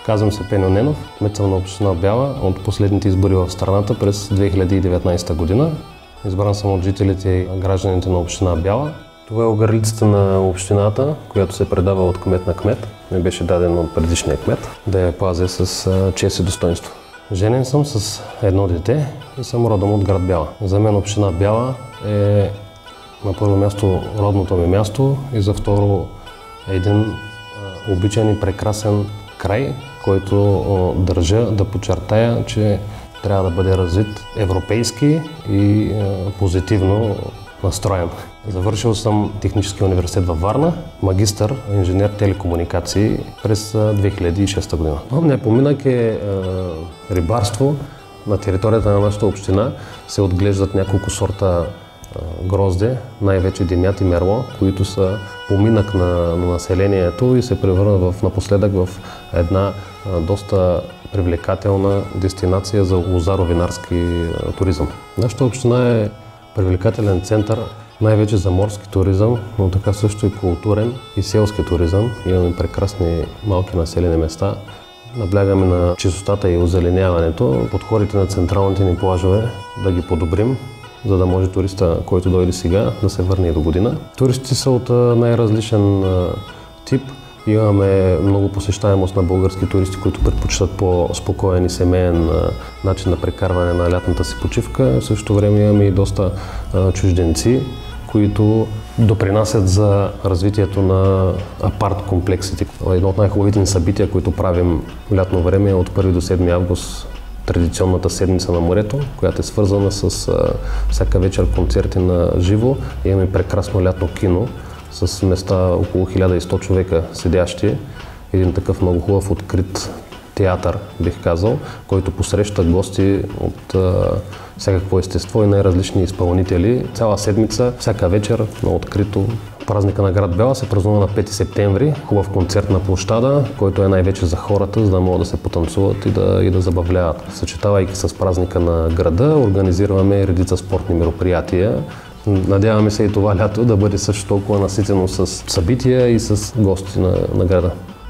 Казвам се Пеньо Ненов, кмет съм на община Бяла от последните избори в страната през 2019 година. Избран съм от жителите и гражданите на община Бяла. Това е огърлицата на общината, която се предава от кмет на кмет. Ми беше даден от предишния кмет да я пазя с чест и достоинство. Женен съм с едно дете и съм родом от град Бяла. За мен община Бяла е на първо място родното ми място и за второ един обичан и прекрасен край, който държа да подчертая, че трябва да бъде развит европейски и позитивно настроен. Завършил съм Техническия университет във Варна, магистър, инженер телекомуникации през 2006 година. Основният поминък е рибарство. На територията на нашата община се отглеждат няколко сорта грозде, най-вече Демят и Мерло, които са поминък на населението и се превърнат напоследък в една доста привлекателна дестинация за лозаро-винарски туризъм. Нашата община е привлекателен център най-вече за морски туризъм, но така също и културен и селски туризъм. Имаме прекрасни малки населени места. Наблягаме на чистотата и озеленяването, подходите на централните ни плажове да ги подобрим, за да може туриста, който дойде сега, да се върне и до година. Туристи са от най-различен тип. Имаме много посещаемост на български туристи, които предпочитат по-спокоен и семейен начин на прекарване на лятната си почивка. В същото време имаме и доста чужденци, които допринасят за развитието на апарт комплексите. Едно от най-хубавите ни събития, които правим в лятно време е от 1 до 7 август традиционната седмица на морето, която е свързана с всяка вечер концерти на живо. Имаме прекрасно лятно кино с места около 1100 човека седящи. Един такъв много хубав открит театър, бих казал, който посреща гости от всякакво естество и най-различни изпълнители. Цяла седмица, всяка вечер на открито. Празника на град Бяла се празнува на 5 септември. Хубав концерт на площада, който е най-вече за хората, за да могат да се потанцуват и да забавляват. Съчетавайки с празника на града, организираме редица спортни мероприятия. Надяваме се и това лято да бъде също толкова наситено с събития и с гости на града.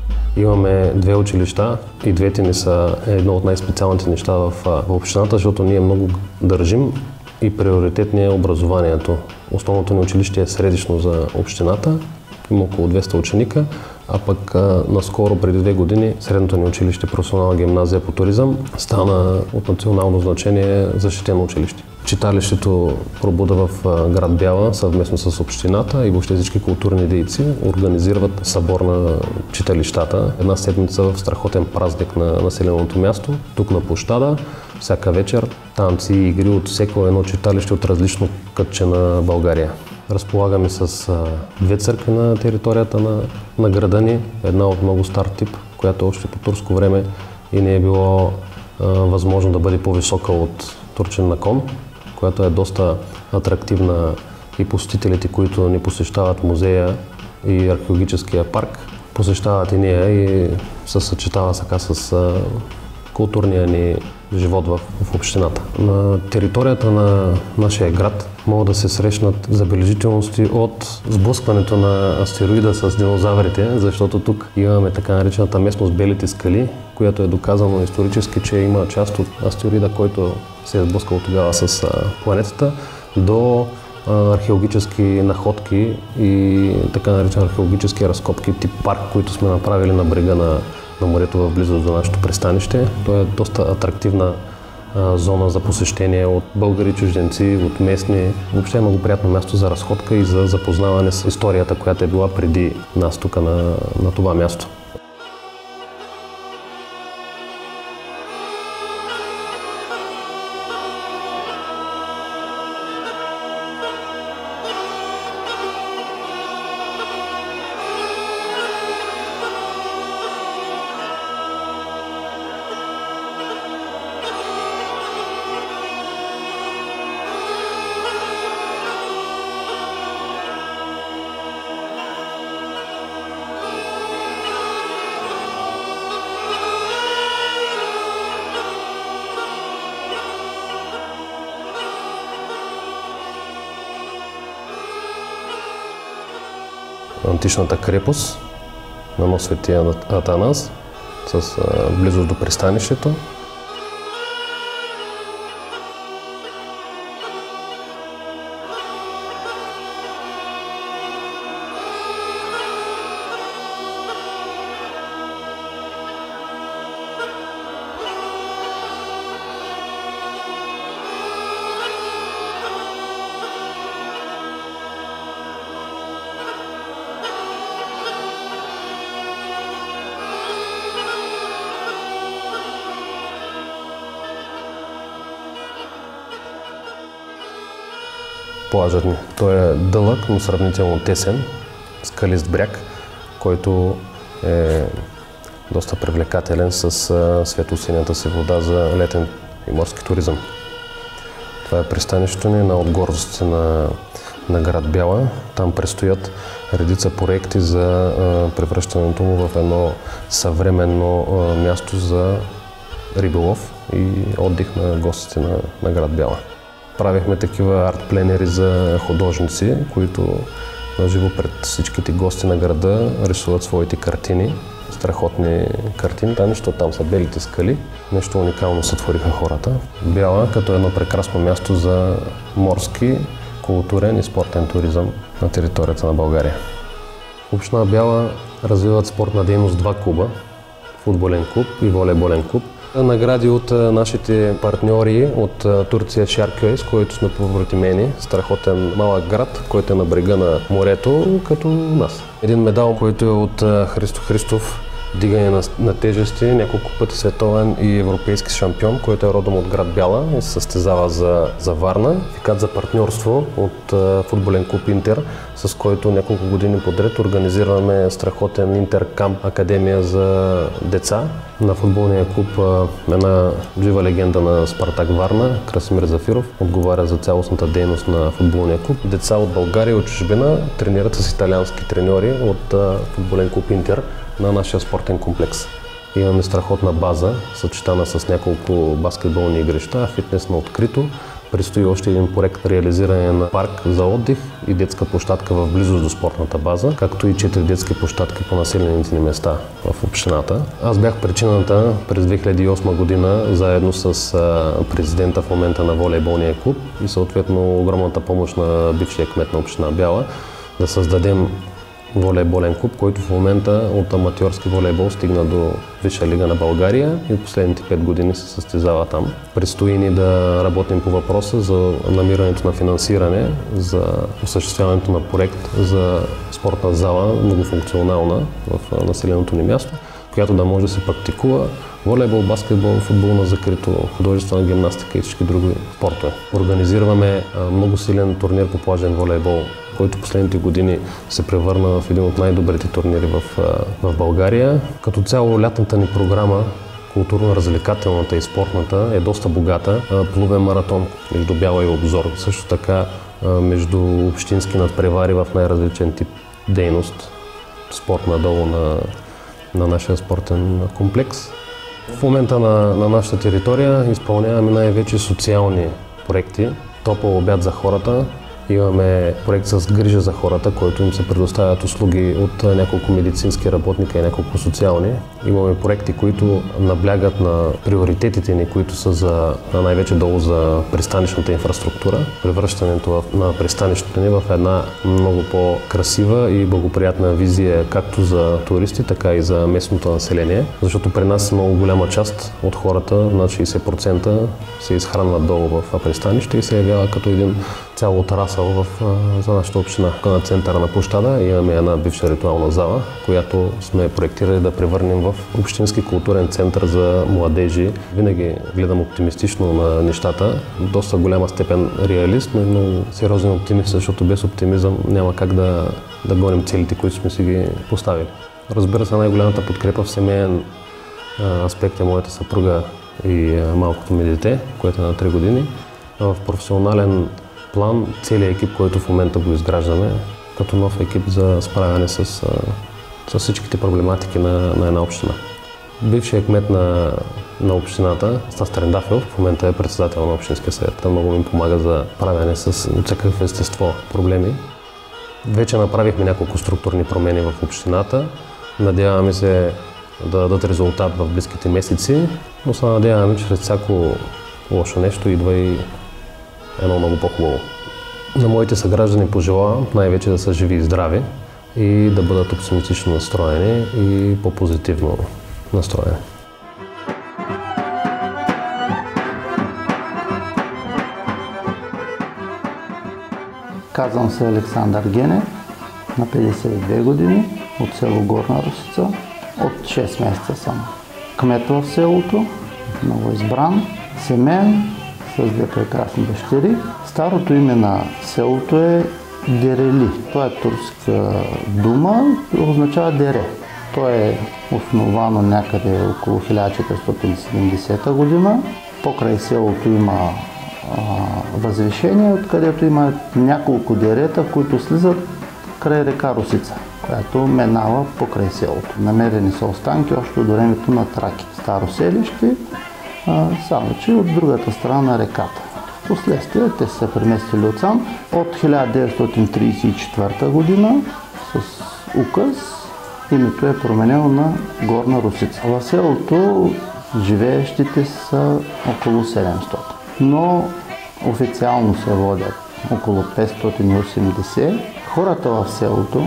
Имаме две училища и двете ни са едно от най-специалните неща в общината, защото ние много държим и приоритет ни е образованието. Основното ни училище е средищно за общината, има около 200 ученика, а пък наскоро, преди 2 години, средното ни училище, професионална гимназия по туризъм, стана от национално значение защитено училище. Читалището Пробуда в град Бяла съвместно с общината и въобще всички културни дейци организират събор на читалищата. Една седмица в страхотен празник на населеното място, тук на площада. Всяка вечер танци и игри от всяко едно читалище от различно кътче на България. Разполагаме с две църкви на територията на града ни. Една от много стар тип, която още по турско време и не е било възможно да бъде по-висока от турчин на кон, която е доста атрактивна и посетителите, които ни посещават музея и археологическия парк, посещават и ние и се съчетава сега с културния ни живот в общината. На територията на нашия град могат да се срещнат забележителности от сблъскването на астероида с динозаврите, защото тук имаме така наречената местност Белите скали, която е доказано исторически, че има част от астероида, който се е сблъскал тогава с планетата, до археологически находки и така наречени археологически разкопки тип парк, които сме направили на брега на морето в близост до нашето пристанище. То е доста атрактивна зона за посещение от българи, чужденци, от местни. Въобще е много приятно място за разходка и за запознаване с историята, която е била преди нас тук на това място. античната крепост на Нос Светия Атанас, с близост до пристанището. Плажът ни. Той е дълъг, но сравнително тесен, скалист бряг, който е доста привлекателен с светлосинята си вода за летен и морски туризъм. Това е пристанището ни на отгорностите на град Бяла. Там предстоят редица проекти за превръщането му в едно съвременно място за риболов и отдих на гостите на град Бяла. Правихме такива арт-пленери за художници, които наживо пред всичките гости на града рисуват своите картини. Страхотни картини, защото там са белите скали. Нещо уникално сътвориха хората. Бяла като едно прекрасно място за морски, културен и спортен туризъм на територията на България. В община Бяла развиват спортна дейност два клуба – футболен клуб и волейболен клуб. Награди от нашите партньори от Турция Шаркьойс, който сме повратимени, страхотен малък град, който е на брега на морето, като нас. Един медал, който е от Христо Христов, дигане на тежести, няколко пъти световен и европейски шампион, който е родом от град Бяла и се състезава за Варна. Фикат за партньорство от футболен клуб Интер, с който няколко години подред организираме страхотен интеркамп академия за деца. На футболния клуб една жива легенда на Спартак Варна, Красимир Зафиров, отговаря за цялостната дейност на футболния клуб. Деца от България и от чужбина тренират с италиански треньори от футболен клуб Интер на нашия спортен комплекс. Имаме страхотна база, съчетана с няколко баскетболни игрища, фитнес на открито. Предстои още един проект реализиране на парк за отдих и детска площадка в близост до спортната база, както и 4 детски площадки по населените ни места в общината. Аз бях причината през 2008 година, заедно с президента в момента на волейболния клуб и съответно огромната помощ на бившия кмет на община Бяла, да създадем волейболен клуб, който в момента от аматьорски волейбол стигна до Висша лига на България и от последните 5 години се състезава там. Предстои ни да работим по въпроса за намирането на финансиране, за осъществяването на проект за спортна зала, многофункционална в населеното ни място, която да може да се практикува волейбол, баскетбол, футбол на закрито, художествена гимнастика и всички други спортове. Организираме много силен турнир по плажен волейбол, който последните години се превърна в един от най-добрите турнири в България. Като цяло лятната ни програма, културно-развлекателната и спортната, е доста богата. Плувен маратон между Бяла и Обзор. Също така между общински надпревари в най-различен тип дейност, спорт надолу на нашия спортен комплекс. В момента на нашата територия изпълняваме най-вече социални проекти. Топъл обяд за хората. Имаме проект с грижа за хората, който им се предоставят услуги от няколко медицински работника и няколко социални. Имаме проекти, които наблягат на приоритетите ни, които са най-вече долу за пристанищната инфраструктура. Превръщането на пристанището ни в една много по-красива и благоприятна визия както за туристи, така и за местното население. Защото при нас много голяма част от хората, над 60%, се изхранват долу в пристанище и се явява като един цял отрасъл за нашата община. На центъра на площада имаме една бивша ритуална зала, която сме проектирали да превърнем в общински културен център за младежи. Винаги гледам оптимистично на нещата. В доста голяма степен реалист, но и много сериозен оптимист, защото без оптимизъм няма как да гоним целите, които сме си ги поставили. Разбира се, най-голямата подкрепа в семейен аспект е моята съпруга и малкото ми дете, което е на 3 години. В професионален план целият екип, който в момента го изграждаме, като нов екип за справяне с всичките проблематики на една община. Бившият кмет на общината, Стас Трендафилов, в момента е председател на Общинския съвет. Той много ми помага за справяне с всякакъв естество проблеми. Вече направихме няколко структурни промени в общината. Надяваме се да дадат резултат в близките месеци, но се надяваме, че след всяко лошо нещо идва и едно много по-хубаво. На моите съграждани пожелавам най-вече да са живи и здрави и да бъдат оптимистично настроени и по-позитивно настроени. Казвам се Александър Генев, на 52 години, от село Горна Русица. От 6 месеца съм кмет в селото, новоизбран, семейен, с две прекрасни дъщери. Старото име на селото е Дерели. Това е турска дума, означава дере. То е основано някъде около 1470 година. Покрай селото има възвишение, откъдето има няколко дерета, които слизат край река Русица, която минава покрай селото. Намерени са останки още от времето на Траки. Старо селище, само че от другата страна на реката. Впоследствие те са преместили отсам. От 1934 година с указ името е променено на Горна Русица. В селото живеещите са около 700, но официално се водят около 580. Хората в селото,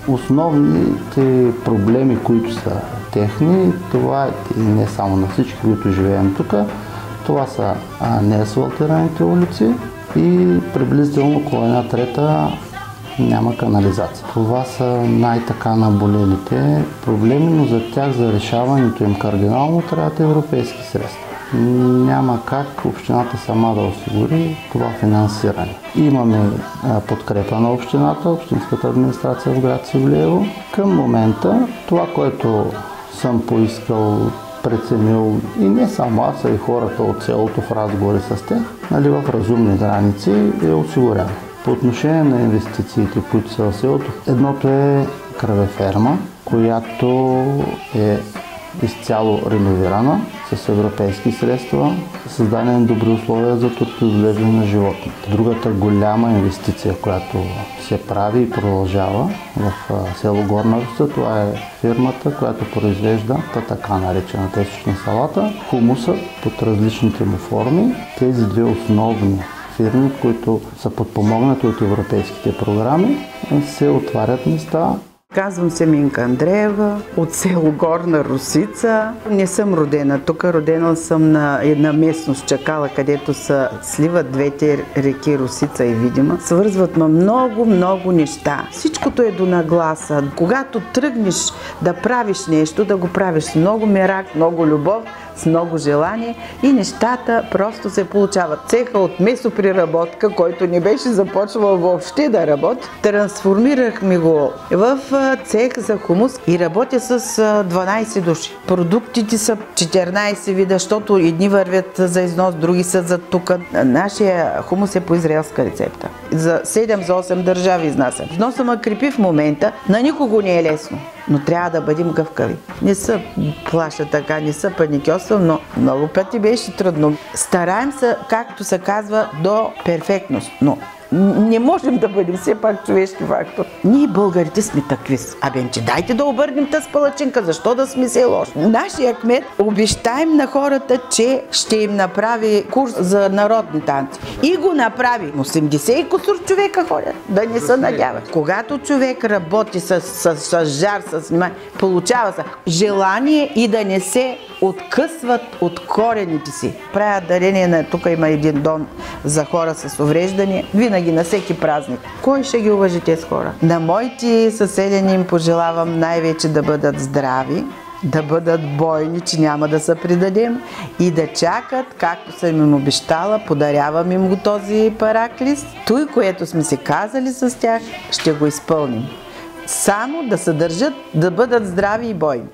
основните проблеми, които са техни, това и не само на всички, които живеем тук, това са неасфалтираните улици и приблизително около 1/3 няма канализация. Това са най-така наболелите проблеми, но за тях, за решаването им кардинално, трябват европейски средства. Няма как общината сама да осигури това финансиране. Имаме подкрепа на общината, общинската администрация в град Севлиево. Към момента това, което съм поискал, преценил и не само аз, а и хората от селото в разговори с тях, в разумни граници е осигурено. По отношение на инвестициите, които са в селото, едното е кравеферма, която е изцяло реновирана с европейски средства, създадени на добри условия за отглеждане на животните. Другата голяма инвестиция, която се прави и продължава в село Горна Русица, това е фирмата, която произвежда така наречената източна салата, хумуса под различните му форми. Тези две основни фирми, които са подпомогнати от европейските програми, се отварят места. Казвам се Минка Андреева, от село Горна Русица. Не съм родена тук, родена съм на една местност Чакала, където се сливат двете реки Русица и Видима. Свързват ме много неща. Всичкото е до нагласа. Когато тръгнеш да правиш нещо, да го правиш с много мерак, много любов, с много желание и нещата просто се получават. Цеха от месопреработка, който не беше започвал въобще да работи, трансформирахме го в цех за хумус и работя с 12 души. Продуктите са 14 вида, защото едни вървят за износ, други са за тук. Нашия хумус е по израелска рецепта. За 7-8 държави изнасям. Вноса ме крепи в момента, на никого не е лесно, но трябва да бъдем гъвкави. Не се плаша така, не се паникьосвам, но много пъти беше трудно. Стараем се, както се казва, до перфектност, но не можем да бъдем все пак човешки фактор. Ние българите сме такви. Че дайте да обърнем тази палачинка, защо да сме се лоши? Нашия кмет обещаем на хората, че ще им направи курс за народни танци. И го направи. 80 и кусур човека ходят, да не се надяват. Когато човек работи с жар, с внимание, получава се желание и да не се откъсват от корените си. Правят дарение на... Тук има един дом за хора с увреждания. Винаги на всеки празник. Кой ще ги уважи тези хора? На моите съседени им пожелавам най-вече да бъдат здрави, да бъдат бойни, че няма да се предадем и да чакат, както съм им обещала, подарявам им го този параклис. Той, което сме си казали с тях, ще го изпълним. Само да се държат, да бъдат здрави и бойни.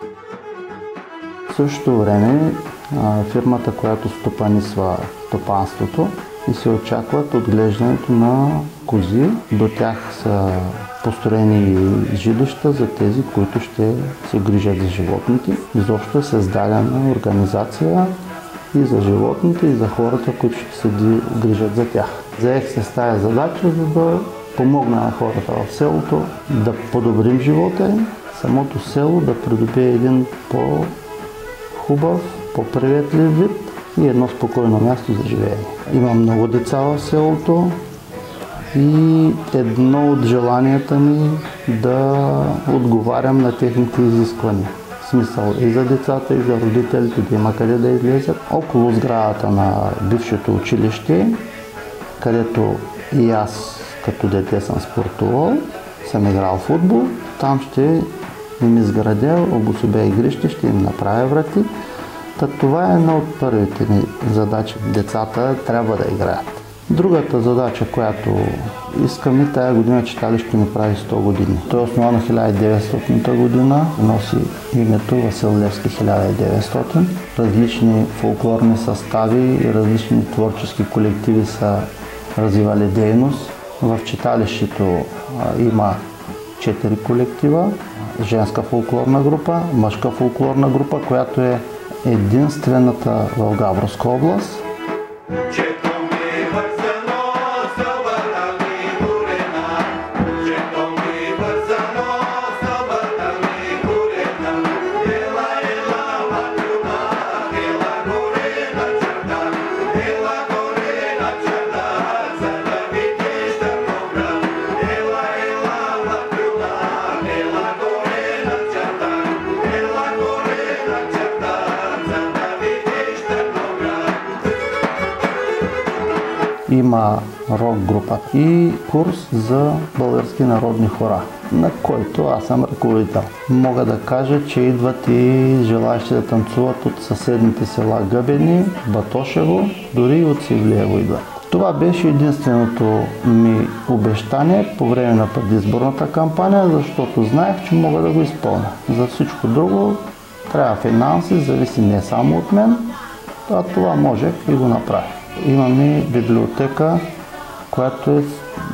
В същото време фирмата, която стопанисва стопанството, и се очакват отглеждането на кози. До тях са построени жилища за тези, които ще се грижат за животните. Изобщо е създадена организация и за животните, и за хората, които ще се грижат за тях. Заех се с тая задача, за да помогна на хората в селото да подобрим живота им самото село да придобие един по-хубав, по-приветлив вид и едно спокойно място за живеене. Има много деца в селото и едно от желанията ми да отговарям на техните изисквания. В смисъл и за децата, и за родителите да има къде да излезат. Около сградата на бившето училище, където и аз като дете съм спортувал, съм играл в футбол, там ще им изградя обособя игрище, ще им направя врати. Това е една от първите ми задачи. Децата трябва да играят. Другата задача, която искаме, тая година читалището ни прави 100 години. Той е основано 1900 година, носи името Васил Левски 1900. Различни фолклорни състави и различни творчески колективи са развивали дейност. В читалището има 4 колектива. Женска фолклорна група, мъжка фолклорна група, която е единствената в Габровска област. Има рок група и курс за български народни хора, на който аз съм ръководител. Мога да кажа, че идват и желаящи да танцуват от съседните села Гъбени, Батошево, дори и от Севлиево идват. Това беше единственото ми обещание по време на предизборната кампания, защото знаех, че мога да го изпълня. За всичко друго трябва финанси, зависи не само от мен, а това можех и го направих. Имаме библиотека, която е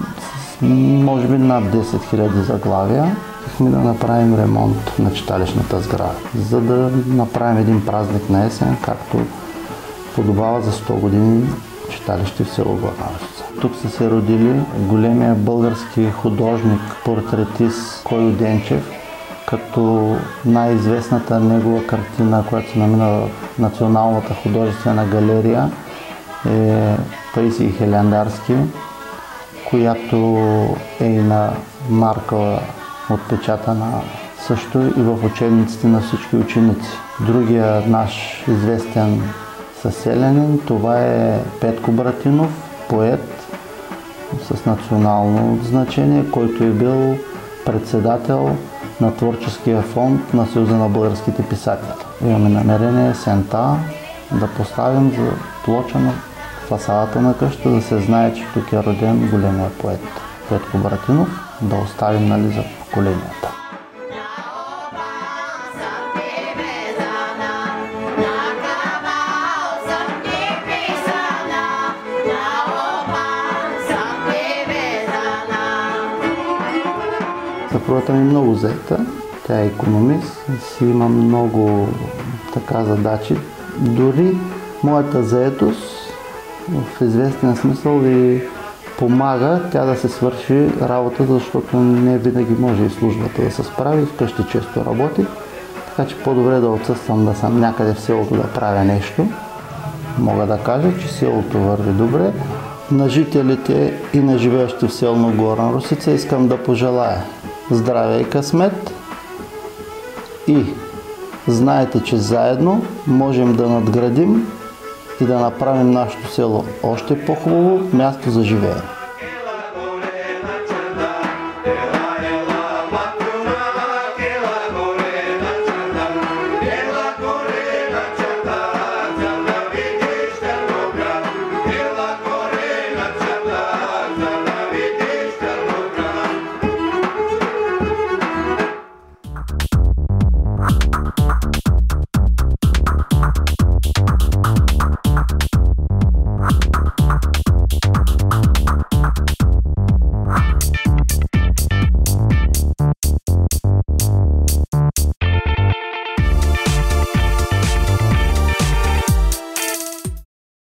може би над 10 000 заглавия. Искаме да направим ремонт на читалищната сграда, за да направим един празник на есен, както подобава за 100 години читалище в село Горна Русица. Тук са се родили големия български художник, портретист Койо Денчев, като най-известната негова картина, която се намира в Националната художествена галерия, е Паисий Хилендарски, която е и на марка отпечатана също и в учебниците на всички ученици. Другия наш известен съселянин, това е Петко Братинов, поет с национално значение, който е бил председател на творческия фонд на Съюза на българските писатели. Имаме намерение сента да поставим за плоча на фасадата на къща, да се знае, че тук е роден големия поет Петко Братинов, да оставим за поколенията. Съпругата ми е много заета, тя е икономист, си има много задачи. Дори моята заетост в известен смисъл ви помага тя да се свърши работата, защото не винаги може и службата да се справи, вкъщи често работи, така че по-добре да отсъствам, да съм някъде в селото да правя нещо. Мога да кажа, че селото върви добре. На жителите и на живеещи в село Горна Русица искам да пожелая здраве и късмет и знаете, че заедно можем да надградим и да направим нашето село още по-хубаво място за живеене.